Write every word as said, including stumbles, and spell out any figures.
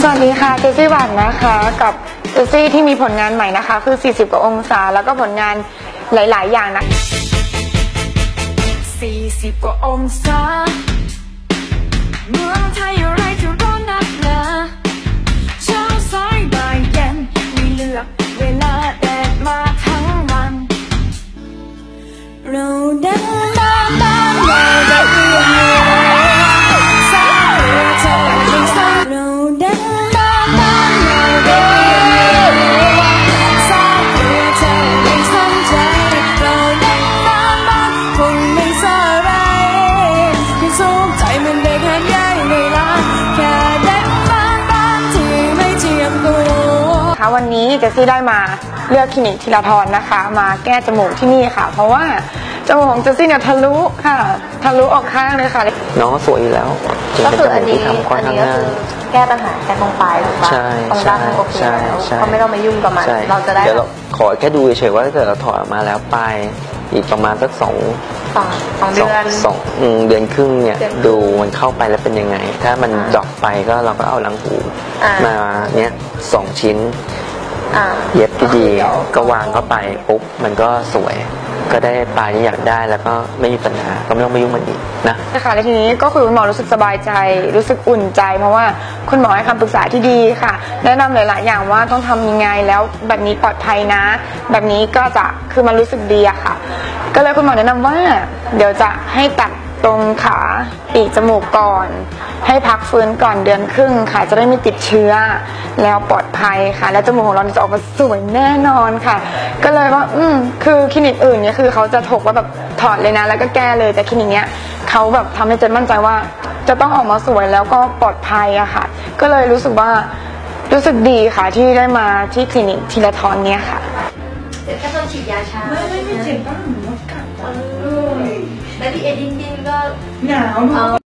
สวัสดีค่ะเจสซี่หวานนะคะกับเจสซี่ที่มีผลงานใหม่นะคะคือสี่สิบกว่าองศาแล้วก็ผลงานหลายๆอย่างนะสี่สิบกว่าองศาเมืองไทยอะไรจะร้อนนักหนาเช้าสายบ่ายเย็นไม่เลือกเวลาแดดมาทั้งวันเราเดินตามตามเราได้เรื่อยๆสายเรือเธอไม่สายเราเดินตามตามเราได้เรื่อยๆสายเรือเธอไม่สนใจเราเดินตามตามคงไม่สอะไรที่สุขใจมันเด็กหัดใหญ่เลยละแค่เดินตามตามที่ไม่เจียมตัวค่ะวันนี้เจสซี่ได้มาเลือกคลินิกธีรธรนะคะมาแก้จมูกที่นี่ค่ะเพราะว่าจมูกของเจสซี่เนี่ยทะลุค่ะทะลุออกข้างเลยค่ะน้องก็สวยอยู่แล้วก็คืออันนี้อันนี้ก็คือแก้ปัญหาแค่ตรงปลายถูกปะตรงด้านมันโอเคแล้วเขาไม่ต้องมายุ่งกับมันเราจะได้เดี๋ยวเราขอแค่ดูเฉยๆว่าถ้าเกิดเราถอดออกมาแล้วปลายอีกประมาณสักสองสองสองเดือนสองเดือนครึ่งเนี่ยดูมันเข้าไปแล้วเป็นยังไงถ้ามันดรอปไปก็เราก็เอาหลังหูมาเนี้ยสองชิ้นเย็บดีๆก็วางเข้าไปปุ๊บมันก็สวยก็ได้ปลายที่อยากได้แล้วก็ไม่มีปัญหาก็ไม่ต้องมายุ่งมันอีกนะค่ะและทีนี้ก็คือคุณหมอรู้สึกสบายใจรู้สึกอุ่นใจเพราะว่าคุณหมอให้คำปรึกษาที่ดีค่ะแนะนำหลายๆอย่างว่าต้องทำยังไงแล้วแบบนี้ปลอดภัยนะแบบนี้ก็จะคือมันรู้สึกดีอะค่ะก็เลยคุณหมอแนะนำว่าเดี๋ยวจะให้ตัดตรงขาปีกจมูกก่อนให้พักฟื้นก่อนเดือนครึ่งค่ะจะได้ไม่ติดเชื้อแล้วปลอดภัยค่ะและจมูกของเราจะออกมาสวยแน่นอนค่ะก็เลยว่าอืมคือคลินิกอื่นเนี่ยคือเขาจะถกว่าแบบถอดเลยนะแล้วก็แก้เลยแต่คลินิกเนี้ยเขาแบบทำให้เจนมั่นใจว่าจะต้องออกมาสวยแล้วก็ปลอดภัยอะค่ะก็เลยรู้สึกว่ารู้สึกดีค่ะที่ได้มาที่คลินิกธีรธรเนี่ยค่ะเดี๋ยวแค่ต้องฉีดยาชาไม่ไม่ไม่เจ็บป้าหนูกัดแล้วที่เอดินดินก็หนาว